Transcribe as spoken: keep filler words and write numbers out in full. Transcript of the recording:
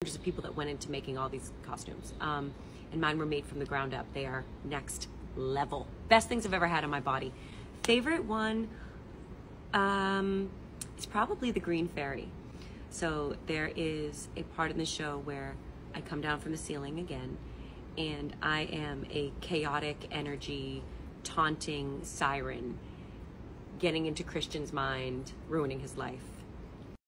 Hundreds of people that went into making all these costumes. Um, and mine were made from the ground up. They are next level. Best things I've ever had on my body. Favorite one um, is probably the Green Fairy. So there is a part in the show where I come down from the ceiling again, and I am a chaotic energy, taunting siren, getting into Christian's mind, ruining his life.